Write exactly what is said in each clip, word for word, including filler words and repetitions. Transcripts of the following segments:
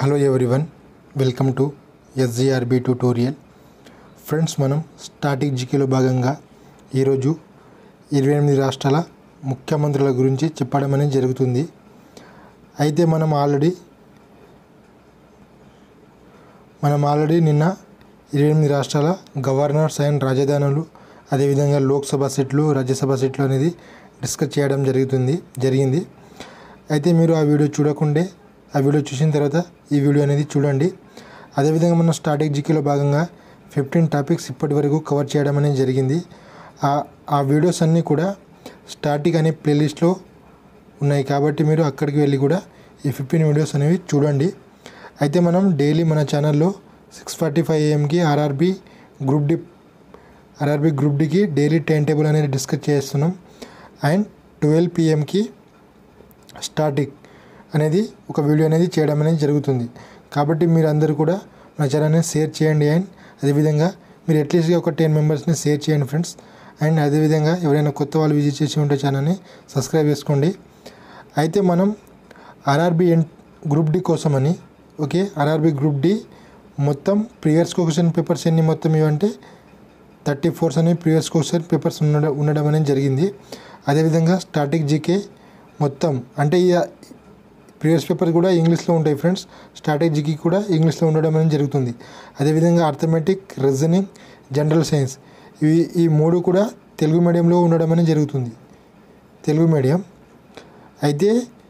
Hello everyone, welcome to SGRB tutorial. Friends, మనం static జీకేలో భాగంగా ఈరోజు ఇరవై ఎనిమిది రాష్ట్రాల ముఖ్యమంత్రుల గురించి చెప్పడం అనేది జరుగుతుంది. అయితే మనం ఆల్రెడీ మనం ఆల్రెడీ నిన్న ఇరవై ఎనిమిది రాష్ట్రాల గవర్నర్స్ అండ్ రాజధానులు, అదేవిధంగా లోక్సభ సీట్లు, రాజ్యసభ సీట్లు అనేది డిస్కస్ చేయడం జరుగుతుంది జరిగింది అయితే మీరు ఆ వీడియో చూడకుండే ఆ వీడియో చూసిన తర్వాత ఈ వీడియో అనేది చూడండి. అదేవిధంగా మనం స్టాటిక్ జీకేలో భాగంగా ఫిఫ్టీన్ టాపిక్స్ ఇప్పటి వరకు కవర్ చేయడం అనేది జరిగింది. ఆ ఆ వీడియోస్ అన్నీ కూడా స్టాటిక్ అనే ప్లేలిస్ట్లో ఉన్నాయి, కాబట్టి మీరు అక్కడికి వెళ్ళి కూడా ఈ ఫిఫ్టీన్ వీడియోస్ అనేవి చూడండి. అయితే మనం డైలీ మన ఛానల్లో సిక్స్ ఫార్టీ ఫైవ్ ఏఎంకి RRB group D RRB group డికి డైలీ టైం టేబుల్ అనేది డిస్కస్ చేస్తున్నాం. అండ్ ట్వెల్వ్ పిఎంకి స్టాటిక్ అనేది ఒక వీడియో అనేది చేయడం అనేది జరుగుతుంది. కాబట్టి మీరు అందరూ కూడా మన ఛానల్ని షేర్ చేయండి. అండ్ అదేవిధంగా మీరు అట్లీస్ట్గా ఒక టెన్ మెంబర్స్ని షేర్ చేయండి ఫ్రెండ్స్. అండ్ అదేవిధంగా ఎవరైనా కొత్త వాళ్ళు విజిట్ చేసి ఉంటే ఛానల్ని సబ్స్క్రైబ్ చేసుకోండి. అయితే మనం ఆర్ఆర్బి ఎన్ గ్రూప్ డి కోసమని ఓకే ఆర్ఆర్బి గ్రూప్ డి మొత్తం ప్రీవియస్ క్వశ్చన్ పేపర్స్ ఎన్ని మొత్తం ఇవంటే థర్టీ ఫోర్స్ అని ప్రీవియస్ క్వశ్చన్ పేపర్స్ ఉండడం ఉండడం అనేది జరిగింది. అదేవిధంగా స్టాటిక్ జీకే మొత్తం అంటే ఈ ప్రీవియస్ పేపర్స్ కూడా ఇంగ్లీష్లో ఉంటాయి ఫ్రెండ్స్. స్టాటిక్ జీకే కూడా ఇంగ్లీష్లో ఉండడం అనేది జరుగుతుంది. అదేవిధంగా అర్థమెటిక్, రీజనింగ్, జనరల్ సైన్స్ ఇవి ఈ మూడు కూడా తెలుగు మీడియంలో ఉండడం అనేది జరుగుతుంది, తెలుగు మీడియం. అయితే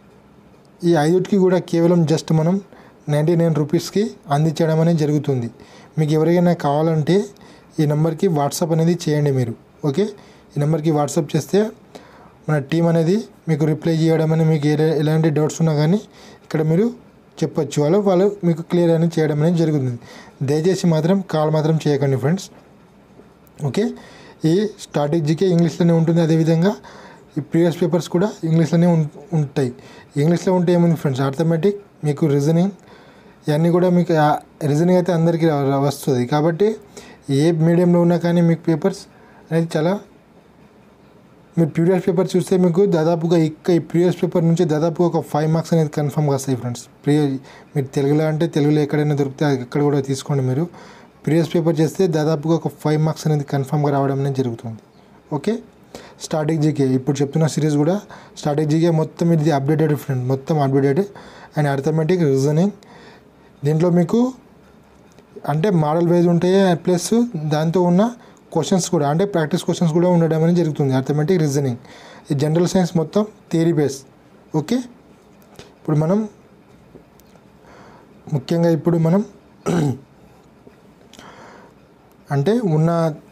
ఈ ఐదుటికి కూడా కేవలం జస్ట్ మనం నైంటీ నైన్ రూపీస్కి అందించడం అనేది జరుగుతుంది. మీకు ఎవరికైనా కావాలంటే ఈ నెంబర్కి వాట్సాప్ అనేది చేయండి మీరు. ఓకే, ఈ నెంబర్కి వాట్సాప్ చేస్తే మన టీం అనేది మీకు రిప్లై చేయడం అని, మీకు ఎలాంటి డౌట్స్ ఉన్నా కానీ ఇక్కడ మీరు చెప్పొచ్చు, వాళ్ళు వాళ్ళు మీకు క్లియర్ అనేది చేయడం అనేది జరుగుతుంది. దయచేసి మాత్రం కాల్ మాత్రం చేయకండి ఫ్రెండ్స్. ఓకే, ఈ స్టాటిక్ జీకే ఇంగ్లీష్లోనే ఉంటుంది. అదేవిధంగా ఈ ప్రీవియస్ పేపర్స్ కూడా ఇంగ్లీష్లోనే ఉంటాయి. ఇంగ్లీష్లో ఉంటే ఏముంది ఫ్రెండ్స్, ఆర్థమెటిక్, మీకు రీజనింగ్ ఇవన్నీ కూడా మీకు రీజనింగ్ అయితే అందరికీ వస్తుంది. కాబట్టి ఏ మీడియంలో ఉన్నా కానీ మీకు పేపర్స్ అనేది చాలా మీరు ప్రీవియస్ పేపర్ చూస్తే మీకు దాదాపుగా ఇక్క ఈ ప్రీవియస్ పేపర్ నుంచి దాదాపుగా ఒక ఫైవ్ మార్క్స్ అనేది కన్ఫర్మ్గా వస్తాయి ఫ్రెండ్స్. ప్రీ మీరు తెలుగులో అంటే తెలుగులో ఎక్కడైనా దొరికితే అక్కడ కూడా తీసుకోండి. మీరు ప్రీవియస్ పేపర్ చేస్తే దాదాపుగా ఒక ఫైవ్ మార్క్స్ అనేది కన్ఫర్మ్గా రావడం అనేది జరుగుతుంది. ఓకే, స్టాటిక్ జీకే ఇప్పుడు చెప్తున్న సిరీస్ కూడా స్టాటిక్ జీకే మొత్తం ఇది అప్డేటెడ్ ఫ్రెండ్, మొత్తం అప్డేటెడ్. అండ్ అర్థమెటిక్, రీజనింగ్ దీంట్లో మీకు అంటే మోడల్ వైజ్ ఉంటాయి, ప్లస్ దాంతో ఉన్న క్వశ్చన్స్ కూడా అంటే ప్రాక్టీస్ క్వశ్చన్స్ కూడా ఉండడం అనేది జరుగుతుంది. అర్థమెటిక్, రీజనింగ్, ఈ జనరల్ సైన్స్ మొత్తం థియరీ బేస్. ఓకే, ఇప్పుడు మనం ముఖ్యంగా ఇప్పుడు మనం అంటే ఉన్న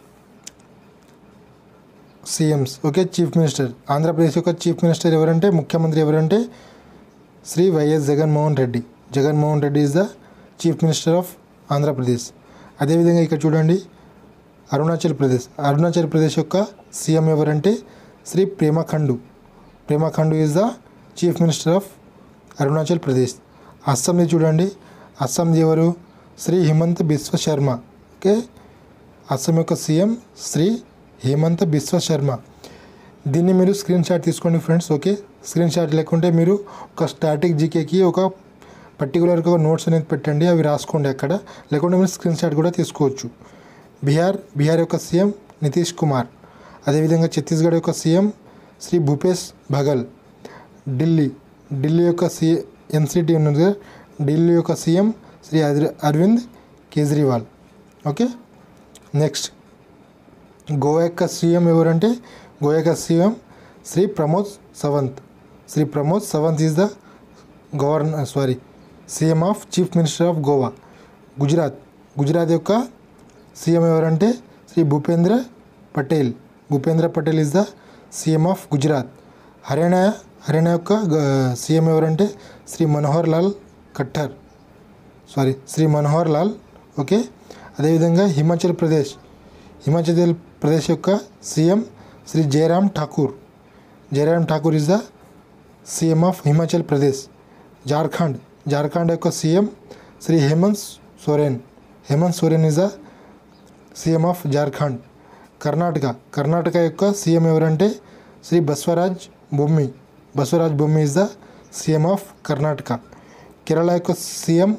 CMs okay chief minister, Andhra Pradesh యొక్క చీఫ్ మినిస్టర్ ఎవరంటే, ముఖ్యమంత్రి ఎవరంటే Shri YS Jaganmohan Reddy. Jaganmohan Reddy is the chief minister of Andhra Pradesh. అదేవిధంగా ఇక్కడ చూడండి అరుణాచల్ ప్రదేశ్. అరుణాచల్ ప్రదేశ్ యొక్క సీఎం ఎవరంటే Shri Pema Khandu. Pema Khandu is the chief minister of Arunachal Pradesh. అస్సాంది చూడండి, అస్సాంది ఎవరు, శ్రీ హిమంత్ బిశ్వ శర్మ. ఓకే, అస్సాం యొక్క సీఎం శ్రీ హిమంత్ బిశ్వ శర్మ. దీన్ని మీరు స్క్రీన్ షాట్ తీసుకోండి ఫ్రెండ్స్. ఓకే, స్క్రీన్ షాట్ లేకుంటే మీరు ఒక స్టాటిక్ జీకేకి ఒక పర్టికులర్గా నోట్స్ అనేది పెట్టండి, అవి రాసుకోండి అక్కడ, లేకుంటే మీరు స్క్రీన్ షాట్ కూడా తీసుకోవచ్చు. బీహార్ బీహార్ యొక్క సీఎం నితీష్ కుమార్. అదేవిధంగా ఛత్తీస్గఢ్ యొక్క సీఎం శ్రీ భూపేష్ బఘెల్. ఢిల్లీ ఢిల్లీ యొక్క సీ ఎన్సిటీ ఉన్నది కదా, ఢిల్లీ యొక్క CM Shri Arvind Kejriwal. Okay, next Goa యొక్క సీఎం ఎవరంటే గోవా యొక్క CM Shri Pramod Sawant. Shri Pramod Sawant is the governor sorry CM of chief minister of Goa. Gujarat Gujarat యొక్క సీఎం ఎవరంటే Shri Bhupendra Patel. Bhupendra Patel is the CM of Gujarat. Haryana Haryana యొక్క సీఎం ఎవరంటే శ్రీ మనోహర్ లాల్ ఖట్టర్ సారీ శ్రీ మనోహర్ లాల్. ఓకే, అదేవిధంగా హిమాచల్ ప్రదేశ్ హిమాచల్ ప్రదేశ్ యొక్క CM Shri Jairam Thakur. Jairam Thakur is the CM of Himachal Pradesh. Jharkhand Jharkhand యొక్క CM Shri Hemant Soren. Hemant Soren is the CM of Jharkhand. Karnataka Karnataka యొక్క సీఎం ఎవరంటే Shri Basavaraj Bommai. Basavaraj Bommai is the CM of Karnataka. Kerala యొక్క CM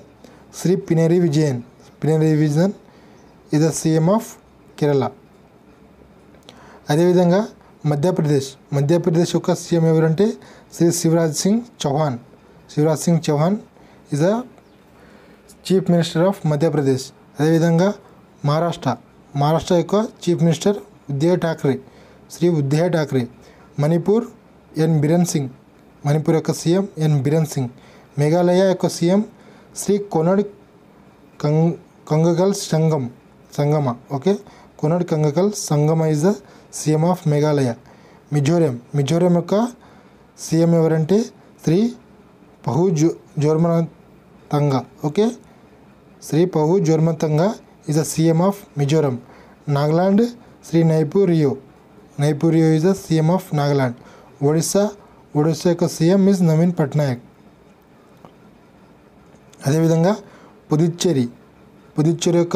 Shri Pinarayi Vijayan. Pinarayi Vijayan is the CM of Kerala. అదేవిధంగా మధ్యప్రదేశ్ మధ్యప్రదేశ్ యొక్క సీఎం ఎవరంటే Shri Shivraj Singh Chouhan. Shivraj Singh Chouhan is the chief minister of Madhya Pradesh. అదేవిధంగా మహారాష్ట్ర మహారాష్ట్ర యొక్క chief minister Uddhav Thackeray, Shri Uddhav Thackeray. Manipur N Biren Singh. Manipur యొక్క సీఎం ఎన్ బిరెన్ సింగ్. మేఘాలయ యొక్క CM Shri Conrad Kong Kongkal Sangma Sangma okay Conrad Kongkal Sangma is the CM of Meghalaya. Mizoram Mizoram యొక్క సీఎం ఎవరంటే Shri Pu Zo Zoramthanga okay Shri Pu Zoramthanga is the CM of Mizoram. Nagaland Shri Neiphiu Rio Neiphiu Rio is the CM of Nagaland. Odisha Odisha యొక్క సీఎం ఈజ్ నవీన్ పట్నాయక్. అదేవిధంగా పుదుచ్చేరి పుదుచ్చేరి యొక్క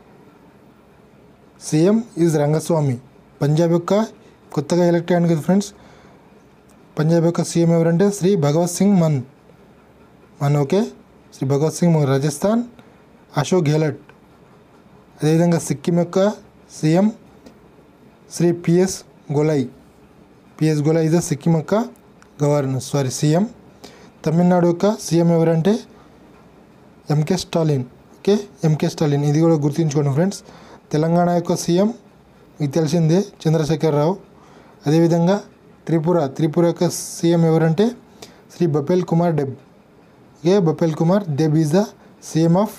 సీఎం ఈజ్ రంగస్వామి. పంజాబ్ యొక్క కొత్తగా ఎలక్ట్ అయ్యాను కదా ఫ్రెండ్స్, పంజాబ్ యొక్క సీఎం ఎవరంటే శ్రీ భగవత్ సింగ్ మన్ మన్ ఓకే శ్రీ భగవత్ సింగ్ మన్. రాజస్థాన్ అశోక్ గెహ్లట్. అదేవిధంగా సిక్కిం యొక్క CM Shri PS Golay. PS Golay is the Sikkim యొక్క గవర్నర్ సారీ సీఎం. తమిళనాడు యొక్క సీఎం ఎవరంటే ఎంకే స్టాలిన్ ఓకే ఎంకే స్టాలిన్. ఇది కూడా గుర్తుంచుకోండి ఫ్రెండ్స్. తెలంగాణ యొక్క సీఎం మీకు తెలిసిందే చంద్రశేఖర్ రావు. అదేవిధంగా త్రిపుర త్రిపుర యొక్క సీఎం ఎవరంటే Shri Biplab Kumar Deb okay Biplab Kumar Deb is the CM of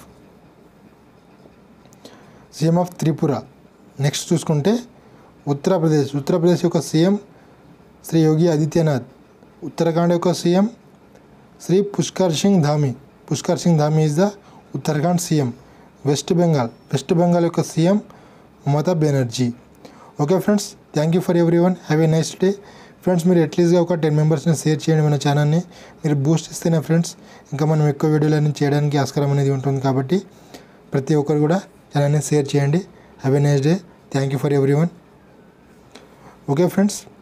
CM of Tripura. Next చూసుకుంటే ఉత్తరప్రదేశ్ ఉత్తరప్రదేశ్ యొక్క సీఎం శ్రీ యోగి ఆదిత్యనాథ్. ఉత్తరాఖండ్ యొక్క CM Shri Pushkar Singh Dhami. Pushkar Singh Dhami is the Uttarakhand CM. West Bengal West Bengal యొక్క CM Mamata Banerjee. Okay friends, thank you for every one. Have a nice day friends. మీరు అట్లీస్ట్గా ఒక టెన్ మెంబర్స్ని షేర్ చేయండి మన ఛానల్ని. మీరు బూస్ట్ ఇస్తేనే ఫ్రెండ్స్ ఇంకా మనం ఎక్కువ వీడియోలన్నీ చేయడానికి ఆస్కారం అనేది ఉంటుంది. కాబట్టి ప్రతి ఒక్కరు కూడా ఛానల్ని షేర్ చేయండి. Have a nice day. Thank you for every one. Okay friends.